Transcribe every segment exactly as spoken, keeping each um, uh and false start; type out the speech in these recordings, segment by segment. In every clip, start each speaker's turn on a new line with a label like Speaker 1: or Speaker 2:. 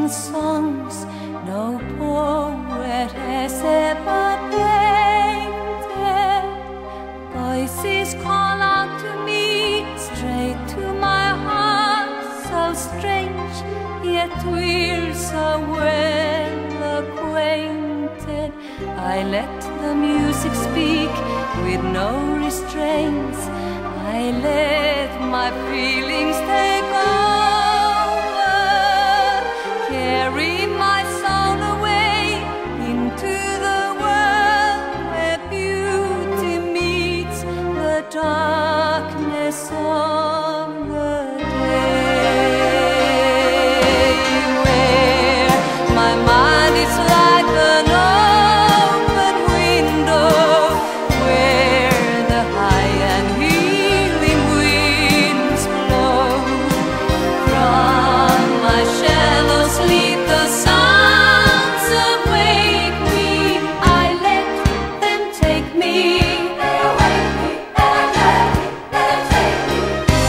Speaker 1: sing songs no poet has ever painted. Voices call out to me, straight to my heart, so strange, yet we're so well acquainted. I let the music speak with no restraints. I let my feelings take over, carry my soul away into the world where beauty meets the darkness of the day, where my mind is like an open window, where the high and healing winds blow. From my shallow sleep the sounds awake me. I let them take me. They awake me, and let me, let them take me.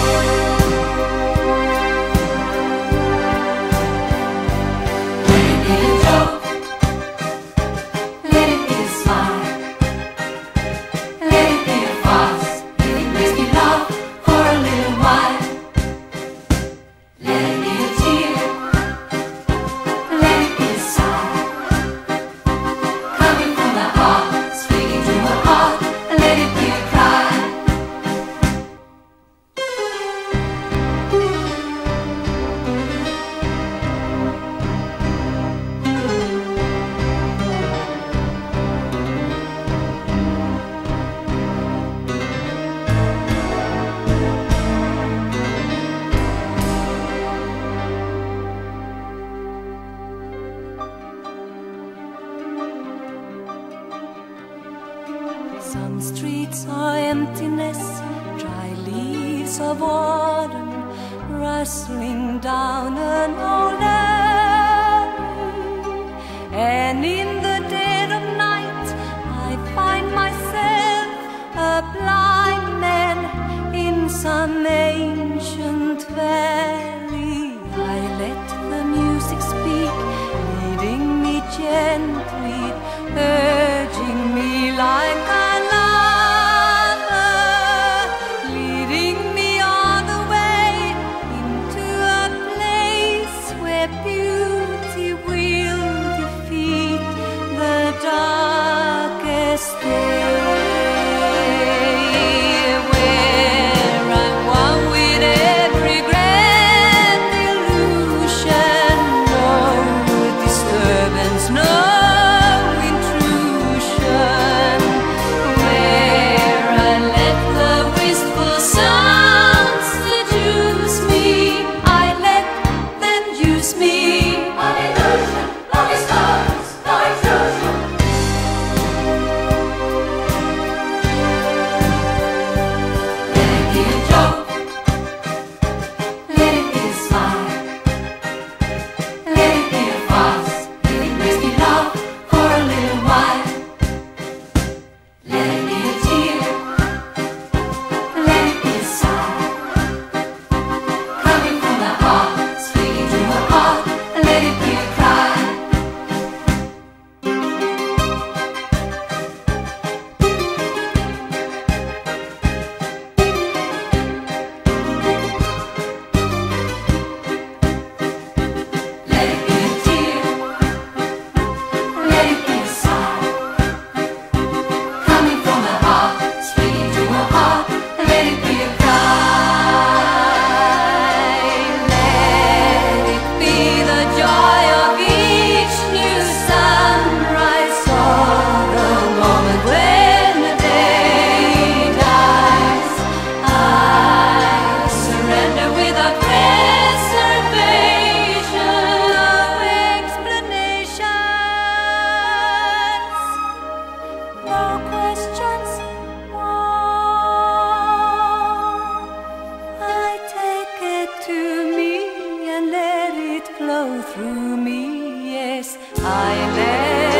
Speaker 1: Let it be a joke, let it be a smile, let it be a fuss, if it makes me laugh for a little while. Let it be a tear, let it be a sigh, coming from my heart, speaking to my heart. Let it be a cry. Some streets are emptiness, dry leaves of autumn rustling down an old alley. And in the dead of night I find myself a blind man in some ancient valley. I let the music speak, leading me gently, urging me like a lover, leading me all the way into a place where beauty will defeat the darkest day, where I'm one with every grand illusion, no disturbance, no intrusion, where I let the wistful sounds seduce me. I let them use me. No illusion, no disturbance, no intrusion. Let it be a joke, let it be a smile, let it be a fuss, if it makes me laugh for a little while. Let it be a tear, let it be a sigh, coming from my heart, speaking to my heart. Let it be a cry. Let it be a tear, let it be a sigh, coming from my heart, speaking to my heart. Let it be a cry. Let it be the joy of each new sunrise, or the moment when the day dies. I surrender without reservation of explanations. No questions, more. I take it to me and let it flow through me. Yes, I let